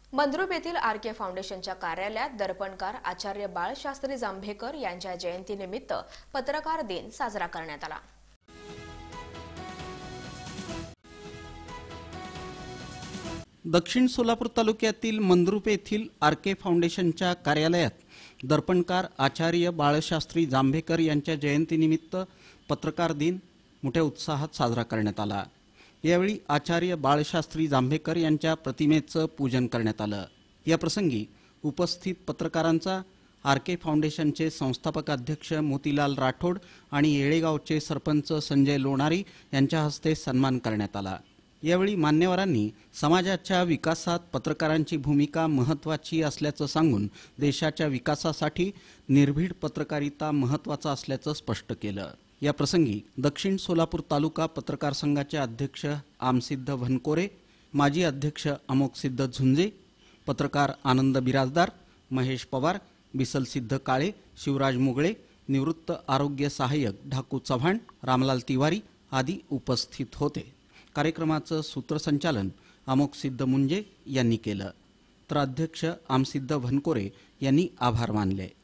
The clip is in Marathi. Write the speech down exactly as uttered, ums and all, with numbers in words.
मंद्रुप येथील आर के फाउंडेशनच्या कार्यालयात दर्पणकार आचार्य बाळशास्त्री जांभेकर यांच्या जयंतीनिमित्त पत्रकार दिन साजरा करण्यात आला। दक्षिण सोलापूर तालुक्यातील मंद्रुप येथील आर के फाउंडेशनच्या कार्यालयात दर्पणकार आचार्य बाळशास्त्री जांभेकर यांच्या जयंतीनिमित्त पत्रकार दिन मोठ्या उत्साहात साजरा करण्यात आला। यावेळी आचार्य बाळशास्त्री जांभेकर यांच्या प्रतिमेचं पूजन करण्यात आलं। या प्रसंगी उपस्थित पत्रकारांचा आर के फाउंडेशनचे संस्थापक अध्यक्ष मोतीलाल राठोड आणि येळेगावचे सरपंच संजय लोणारी यांच्या हस्ते सन्मान करण्यात आला। यावेळी मान्यवरांनी समाजाच्या विकासात पत्रकारांची भूमिका महत्त्वाची असल्याचं सांगून देशाच्या विकासासाठी निर्भीड पत्रकारिता महत्त्वाचा असल्याचं स्पष्ट केलं। या प्रसंगी दक्षिण सोलापूर तालुका पत्रकार संघाचे अध्यक्ष आमसिद्ध वनकोरे, माजी अध्यक्ष अमोकसिद्ध झुंजे, पत्रकार आनंद बिराजदार, महेश पवार, बिसलसिद्ध काळे, शिवराज मुगळे, निवृत्त आरोग्य सहाय्यक ढाकू चव्हाण, रामलाल तिवारी आदी उपस्थित होते। कार्यक्रमाचं सूत्रसंचालन अमोकसिद्ध मुंजे यांनी केलं, तर अध्यक्ष आमसिद्ध वनकोरे यांनी आभार मानले।